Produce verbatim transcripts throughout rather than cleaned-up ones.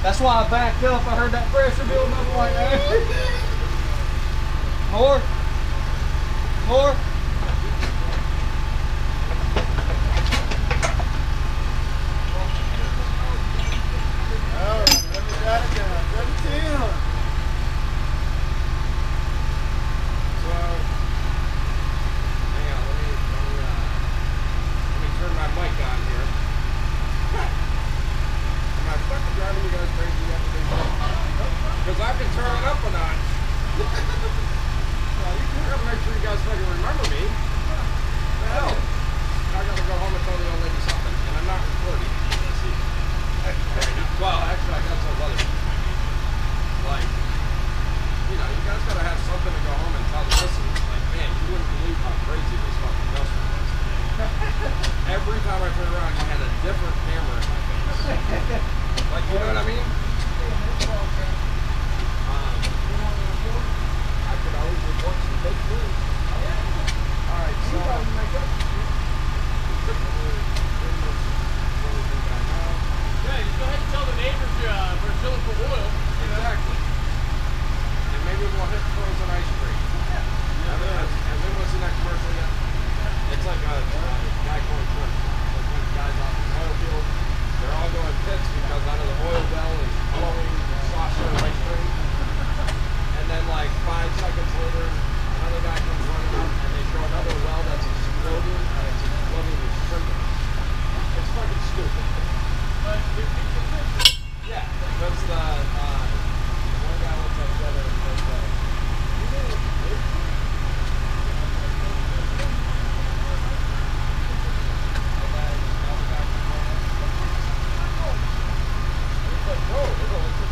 That's why I backed up. I heard that pressure building up. I'm like, hey. More. More. All right, let me got it down. seventeen hundred. So, hang on, let me, let me, uh, let me turn my mic on here. Am I fucking driving you guys crazy yet today? Because I can turn it up a notch. Well, you gotta make sure you guys fucking remember me. What the hell? Now I gotta go home and tell the old lady something, and I'm not recording. Right now. Well, actually, I got some other things I need. Like, you know, you guys gotta have something to go home and tell the listeners. Like, man, you wouldn't believe how crazy this fucking dust was today. Every time I turned around, you had a different camera in my face. Like, you know what I mean? Um, I could always report some fake news. All right, so. Yeah, you go ahead and tell the neighbors uh, we're drilling for oil. Exactly. And maybe we'll hit frozen ice cream. Yeah. Have, have, have anyone seen that commercial yet? Yeah. It's like a, a guy going short. Like when guys off the oil field, they're all going pits because out of the oil well is blowing soft serve ice cream. And then like five seconds later, another guy comes running up and they show another well that's exploding and it's exploding with shrimping. It's fucking stupid. But it keeps it fish. Yeah, because the, uh, one guy looks at the other and says, uh, you know what it is? And then the other guy comes on and he's like, whoa, there's only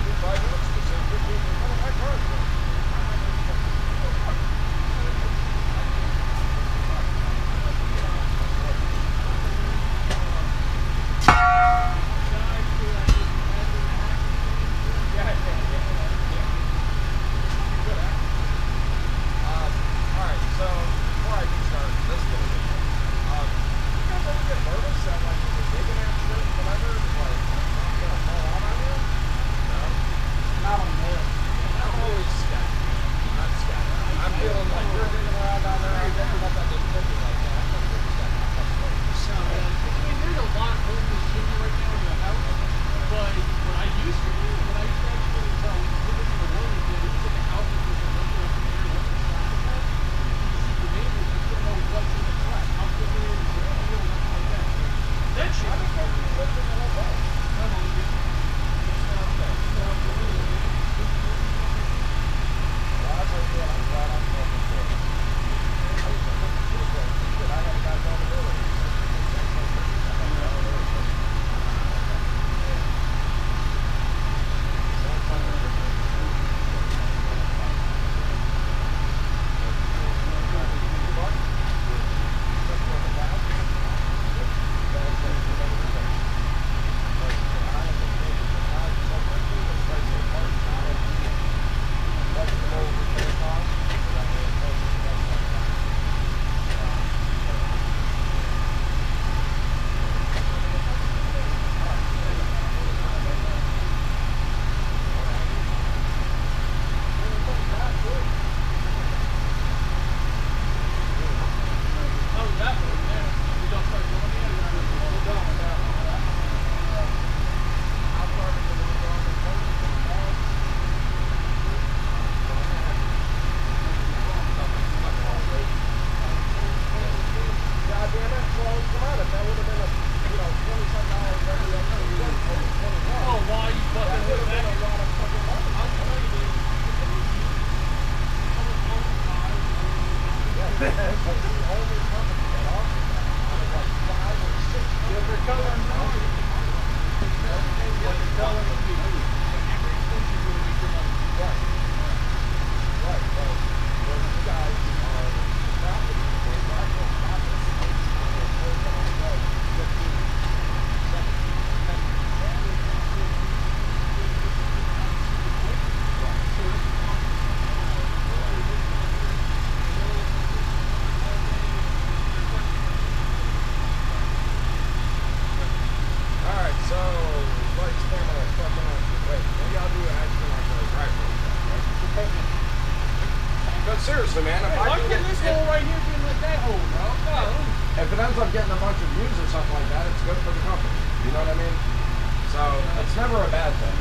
seriously, man. If, Hey, I why can can get, this if, hole right here be like that hole, bro? Golly. if it ends up getting a bunch of views or something like that, it's good for the company. You know what I mean? So it's never a bad thing.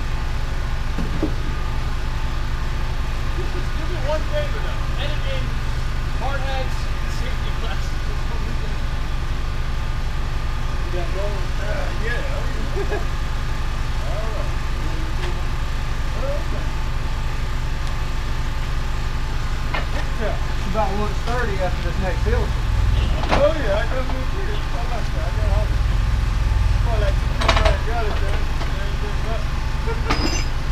Do me one favor though. Edit in hard hats, safety glasses. You got rolling? Uh, yeah. All right. Okay. It's about to look sturdy after this next hill. Oh yeah, I definitely agree. I like that. I got all this. Well, that's I got it, then. There ain't nothing but-